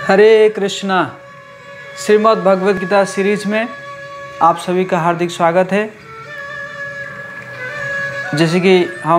हरे Krishna. Shrimad Bhagavad Gita series में आप सभी का हार्दिक स्वागत है। जैसे कि हम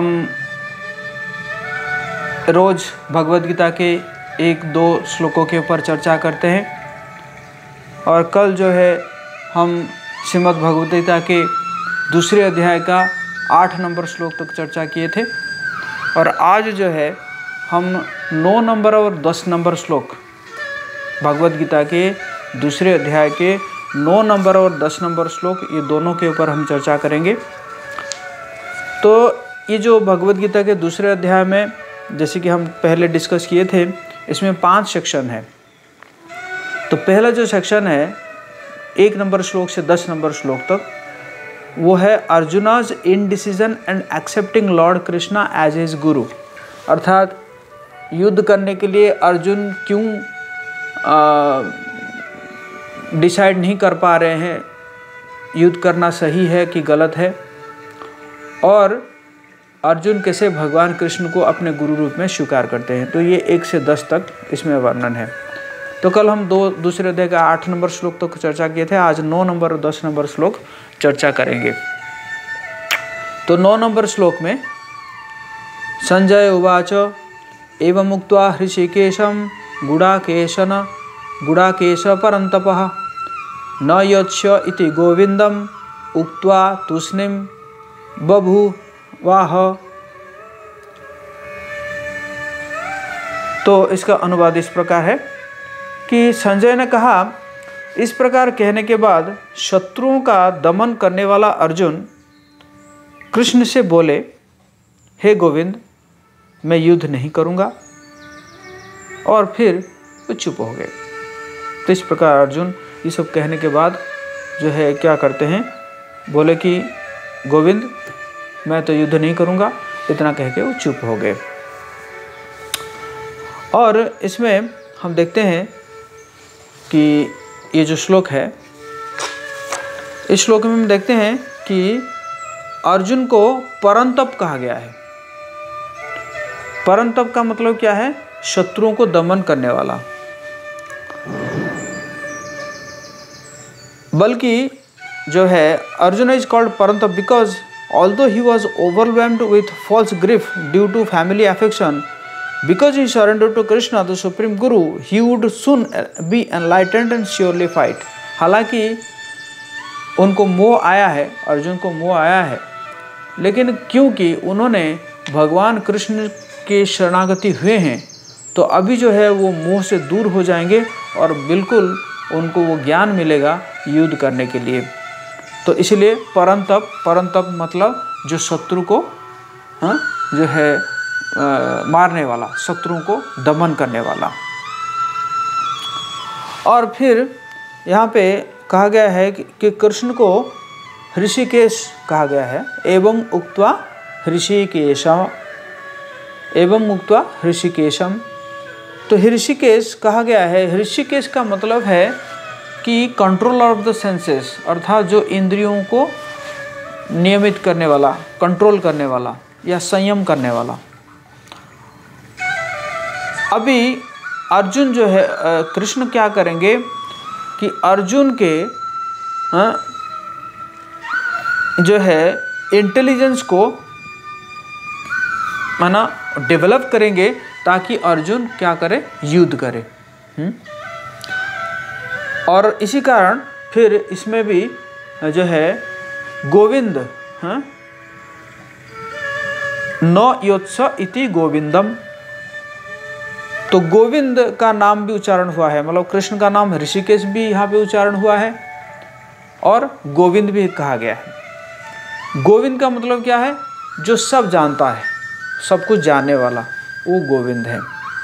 रोज भगवद गीता के 1-2 श्लोकों के ऊपर चर्चा करते हैं और कल जो है हम श्रीमद् भगवद गीता के दूसरे अध्याय का 8 नंबर श्लोक तक चर्चा किए थे और आज जो है हम 9 नंबर और 10 नंबर श्लोक भगवद गीता के दूसरे अध्याय के 9 नंबर और 10 नंबर श्लोक, ये दोनों के ऊपर हम चर्चा करेंगे। तो ये जो भगवद गीता के दूसरे अध्याय में जैसे कि हम पहले डिस्कस किए थे, इसमें 5 सेक्शन है। तो पहला जो सेक्शन है 1 नंबर श्लोक से 10 नंबर श्लोक तक, वो है Arjuna's indecision and accepting lord Krishna as his guru. अर्थात युद्ध करने के लिए अर्जुन क्यों डिसाइड नहीं कर पा रहे हैं, युद्ध करना सही है कि गलत है, और अर्जुन कैसे भगवान कृष्ण को अपने गुरु रूप में स्वीकार करते हैं। तो ये 1 से 10 तक इसमें वर्णन है। तो कल हम दूसरे अध्याय का 8 नंबर श्लोक तक चर्चा किए थे। आज 9 नंबर और 10 नंबर श्लोक चर्चा करेंगे। तो 9 नंबर श्लोक में संजय उवाच एवं उक्त्वा हृषिकेशं गुडाकेश परन्तपः न यच्छ इति गोविंदम उक्त्वा तूष्णीं बभूवाह। तो इसका अनुवाद इस प्रकार है कि संजय ने कहा, इस प्रकार कहने के बाद शत्रुओं का दमन करने वाला अर्जुन कृष्ण से बोले, हे गोविंद, मैं युद्ध नहीं करूँगा। और फिर वो चुप हो गए। तो इस प्रकार अर्जुन ये सब कहने के बाद जो है क्या करते हैं, बोले कि गोविंद, मैं तो युद्ध नहीं करूँगा। इतना कह के वो चुप हो गए। और इसमें हम देखते हैं कि ये जो श्लोक है, इस श्लोक में हम देखते हैं कि अर्जुन को परंतप कहा गया है। परंतप का मतलब क्या है? शत्रुओं को दमन करने वाला। बल्कि जो है Arjun is called Parantapa because although he was overwhelmed with false grief due to family affection, because he surrender to Krishna the supreme guru, he would soon be enlightened and surely fight. हालांकि उनको मोह आया है, अर्जुन को मोह आया है, लेकिन क्योंकि उन्होंने भगवान कृष्ण के शरणागति हुए हैं, तो अभी जो है वो मोह से दूर हो जाएंगे और बिल्कुल उनको वो ज्ञान मिलेगा युद्ध करने के लिए। तो इसलिए परंतप मतलब जो शत्रु को जो है मारने वाला, शत्रुओं को दमन करने वाला। और फिर यहाँ पे कहा गया है कि कृष्ण को ऋषिकेश कहा गया है। एवं उक्त्वा ऋषिकेशम। तो ऋषिकेश कहा गया है। ऋषिकेश का मतलब है कि कंट्रोल ऑफ द सेंसेस, अर्थात जो इंद्रियों को नियमित करने वाला, कंट्रोल करने वाला या संयम करने वाला। अभी अर्जुन जो है, कृष्ण क्या करेंगे कि अर्जुन के जो है इंटेलिजेंस को माना डेवलप करेंगे ताकि अर्जुन क्या करे, युद्ध करे। और इसी कारण फिर इसमें भी जो है गोविंद, न योत्स इति गोविंदम। तो गोविंद का नाम भी उच्चारण हुआ है, मतलब कृष्ण का नाम ऋषिकेश भी यहाँ पे उच्चारण हुआ है और गोविंद भी कहा गया है। गोविंद का मतलब क्या है? जो सब जानता है, सब कुछ जानने वाला, वो गोविंद है।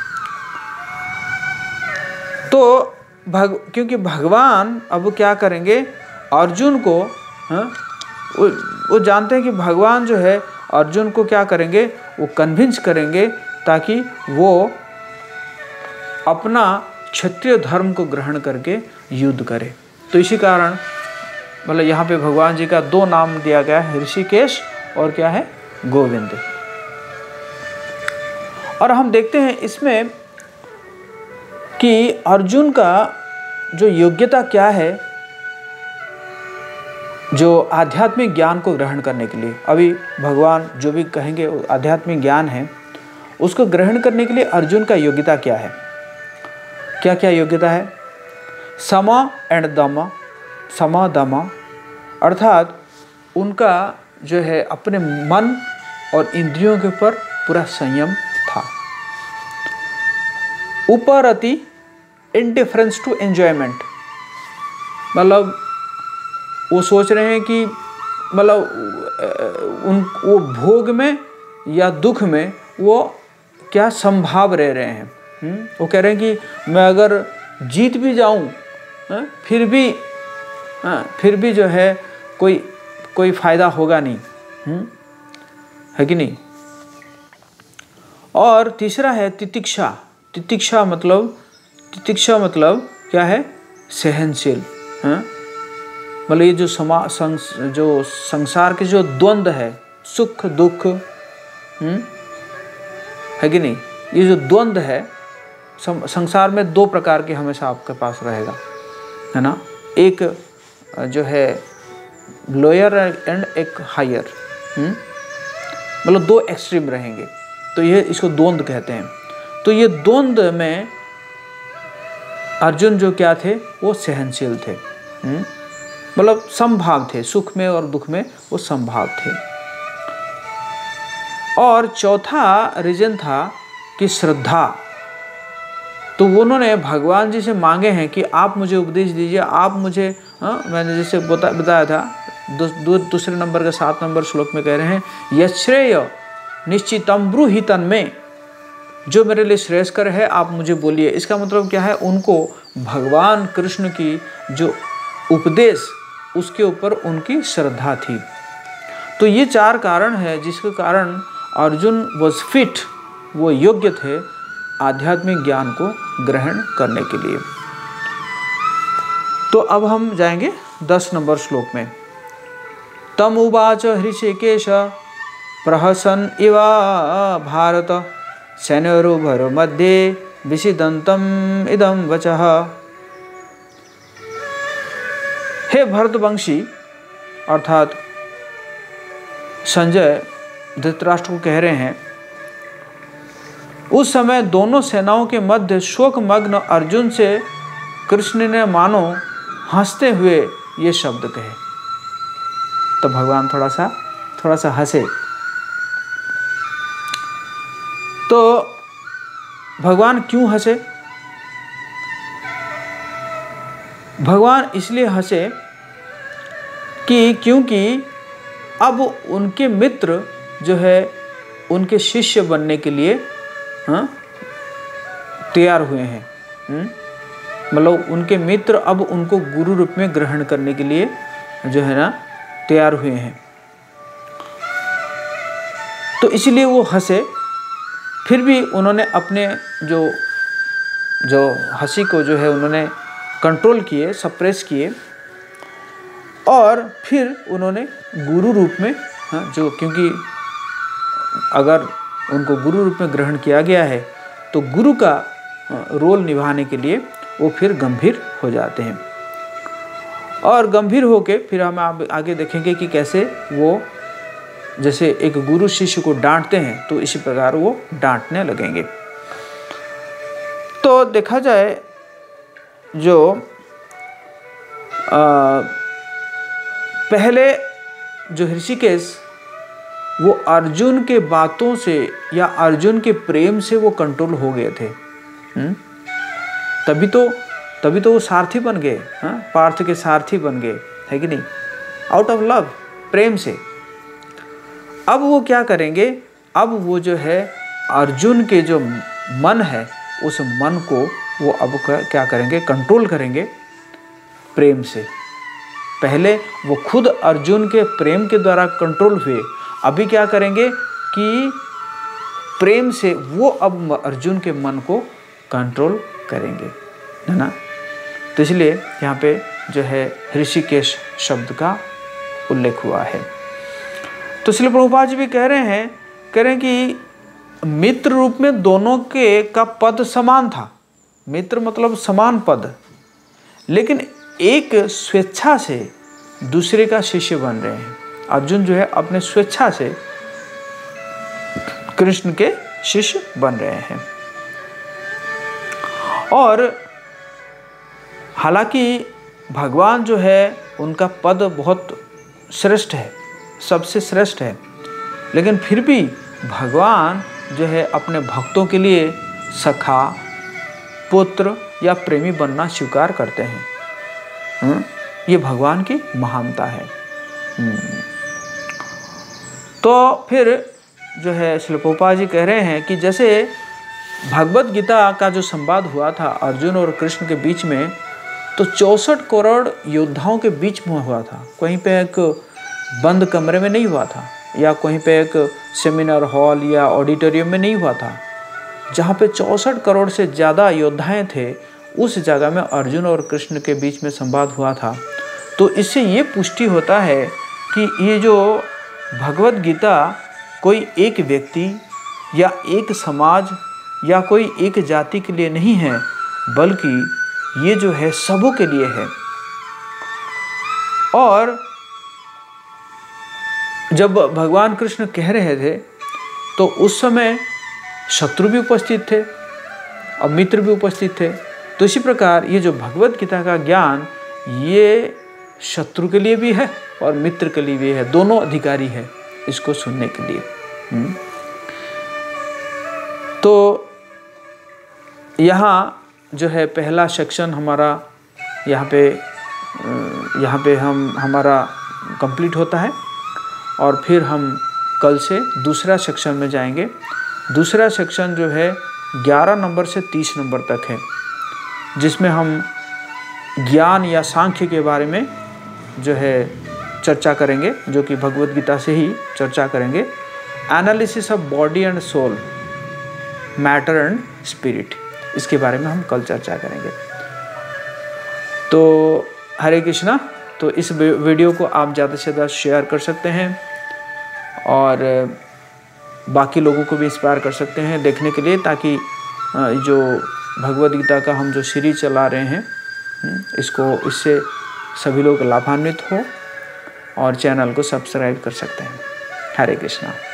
तो क्योंकि भगवान अब क्या करेंगे, अर्जुन को वो जानते हैं कि भगवान जो है अर्जुन को क्या करेंगे, वो कन्विंस करेंगे ताकि वो अपना क्षत्रिय धर्म को ग्रहण करके युद्ध करे। तो इसी कारण मतलब यहाँ पे भगवान जी का 2 नाम दिया गया है, ऋषिकेश और क्या है, गोविंद। और हम देखते हैं इसमें कि अर्जुन का जो योग्यता क्या है जो आध्यात्मिक ज्ञान को ग्रहण करने के लिए। अभी भगवान जो भी कहेंगे आध्यात्मिक ज्ञान है, उसको ग्रहण करने के लिए अर्जुन का योग्यता क्या है, क्या क्या योग्यता है। सम एंड दम, सम दम, अर्थात उनका जो है अपने मन और इंद्रियों के ऊपर पूरा संयम था। उपरति इंडिफरेंस टू एंजॉयमेंट, मतलब वो सोच रहे हैं कि मतलब वो भोग में या दुख में वो क्या संभाव रह रहे हैं। वो कह रहे हैं कि मैं अगर जीत भी जाऊं फिर भी जो है कोई फायदा होगा नहीं, है कि नहीं। और तीसरा है तितिक्षा। तितिक्षा मतलब क्या है, सहनशील। मतलब ये जो जो संसार के जो द्वंद्व है, सुख दुख, है कि नहीं, ये जो द्वंद्व है संसार में दो प्रकार के हमेशा आपके पास रहेगा, है ना। एक जो है लोअर एंड एक हायर, मतलब दो एक्सट्रीम रहेंगे, तो ये इसको द्वंद्व कहते हैं। तो ये द्वंद्व में अर्जुन जो क्या थे, वो सहनशील थे, मतलब समभाव थे, सुख में और दुख में वो समभाव थे। और चौथा रीजन था कि श्रद्धा। तो उन्होंने भगवान जी से मांगे हैं कि आप मुझे उपदेश दीजिए, आप मुझे, मैंने जैसे बताया था दूसरे नंबर के 7 नंबर श्लोक में कह रहे हैं, यश्रेय निश्चितम ब्रूहि तन्मे, जो मेरे लिए श्रेयस्कर है आप मुझे बोलिए। इसका मतलब क्या है, उनको भगवान कृष्ण की जो उपदेश उसके ऊपर उनकी श्रद्धा थी। तो ये 4 कारण है जिसके कारण अर्जुन वॉज फिट, वो योग्य थे आध्यात्मिक ज्ञान को ग्रहण करने के लिए। तो अब हम जाएंगे 10 नंबर श्लोक में। तम उवाच हृषिकेश प्रहसन इवा भारत सैन्योरुभयोर् मध्ये विषिदन्तम् इदं वचः। हे भरतवंशी, अर्थात संजय धृतराष्ट्र को कह रहे हैं, उस समय दोनों सेनाओं के मध्य शोकमग्न अर्जुन से कृष्ण ने मानो हंसते हुए ये शब्द कहे। तो भगवान थोड़ा सा हंसे। तो भगवान क्यों हंसे? भगवान इसलिए हंसे कि क्योंकि अब उनके मित्र जो है उनके शिष्य बनने के लिए तैयार हुए हैं। मतलब उनके मित्र अब उनको गुरु रूप में ग्रहण करने के लिए जो है ना तैयार हुए हैं। तो इसलिए वो हंसे। फिर भी उन्होंने अपने जो हंसी को जो है उन्होंने कंट्रोल किए, सप्रेस किए, और फिर उन्होंने गुरु रूप में जो, क्योंकि अगर उनको गुरु रूप में ग्रहण किया गया है तो गुरु का रोल निभाने के लिए वो फिर गंभीर हो जाते हैं। और गंभीर होके फिर हम आगे देखेंगे कि कैसे वो जैसे एक गुरु शिष्य को डांटते हैं तो इसी प्रकार वो डांटने लगेंगे। तो देखा जाए जो पहले जो ऋषिकेश वो अर्जुन के बातों से या अर्जुन के प्रेम से वो कंट्रोल हो गए थे। तभी तो वो सारथी बन गए, पार्थ के सारथी बन गए, है कि नहीं, आउट ऑफ लव, प्रेम से। अब वो क्या करेंगे, अब वो जो है अर्जुन के जो मन है उस मन को वो अब क्या करेंगे, कंट्रोल करेंगे प्रेम से। पहले वो खुद अर्जुन के प्रेम के द्वारा कंट्रोल हुए, अभी क्या करेंगे कि प्रेम से वो अब अर्जुन के मन को कंट्रोल करेंगे, है ना। तो इसलिए यहाँ पे जो है ऋषिकेश शब्द का उल्लेख हुआ है। तो श्रील प्रभुपाद जी भी कह रहे हैं कि मित्र रूप में दोनों के का पद समान था, मित्र मतलब समान पद, लेकिन एक स्वेच्छा से दूसरे का शिष्य बन रहे हैं। अर्जुन जो है अपने स्वेच्छा से कृष्ण के शिष्य बन रहे हैं। और हालांकि भगवान जो है उनका पद बहुत श्रेष्ठ है, सबसे श्रेष्ठ है, लेकिन फिर भी भगवान जो है अपने भक्तों के लिए सखा, पुत्र या प्रेमी बनना स्वीकार करते हैं। ये भगवान की महानता है। तो फिर जो है श्रील प्रभुपाद जी कह रहे हैं कि जैसे भगवत गीता का जो संवाद हुआ था अर्जुन और कृष्ण के बीच में, तो 64 करोड़ योद्धाओं के बीच में हुआ था। कहीं पे एक बंद कमरे में नहीं हुआ था, या कहीं पे एक सेमिनार हॉल या ऑडिटोरियम में नहीं हुआ था। जहाँ पे 64 करोड़ से ज़्यादा योद्धाएं थे, उस जगह में अर्जुन और कृष्ण के बीच में संवाद हुआ था। तो इससे ये पुष्टि होता है कि ये जो भगवत गीता कोई एक व्यक्ति या एक समाज या कोई एक जाति के लिए नहीं है, बल्कि ये जो है सबों के लिए है। और जब भगवान कृष्ण कह रहे थे तो उस समय शत्रु भी उपस्थित थे और मित्र भी उपस्थित थे। तो इसी प्रकार ये जो भगवत गीता का ज्ञान, ये शत्रु के लिए भी है और मित्र के लिए भी है, दोनों अधिकारी है इसको सुनने के लिए। तो यहाँ जो है पहला सेक्शन हमारा यहाँ पे हमारा कंप्लीट होता है, और फिर हम कल से दूसरा सेक्शन में जाएंगे। दूसरा सेक्शन जो है 11 नंबर से 30 नंबर तक है, जिसमें हम ज्ञान या सांख्य के बारे में जो है चर्चा करेंगे, जो कि भगवत गीता से ही चर्चा करेंगे। Analysis of body and soul, matter and spirit, इसके बारे में हम कल चर्चा करेंगे। तो हरे कृष्णा। तो इस वीडियो को आप ज़्यादा से ज़्यादा शेयर कर सकते हैं और बाकी लोगों को भी इंस्पायर कर सकते हैं देखने के लिए, ताकि जो भगवद गीता का हम जो सीरीज चला रहे हैं इससे सभी लोग लाभान्वित हो और चैनल को सब्सक्राइब कर सकते हैं। हरे कृष्णा।